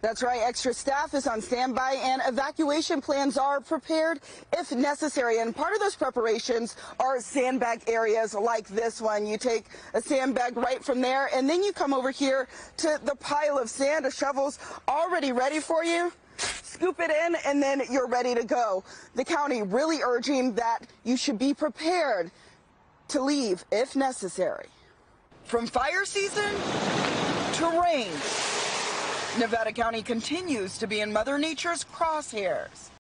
That's right. Extra staff is on standby and evacuation plans are prepared if necessary. And part of those preparations are sandbag areas like this one. You take a sandbag right from there and then you come over here to the pile of sand. A shovel's already ready for you. Scoop it in and then you're ready to go. The county really urging that you should be prepared to leave if necessary. From fire season to rain, Nevada County continues to be in Mother Nature's crosshairs.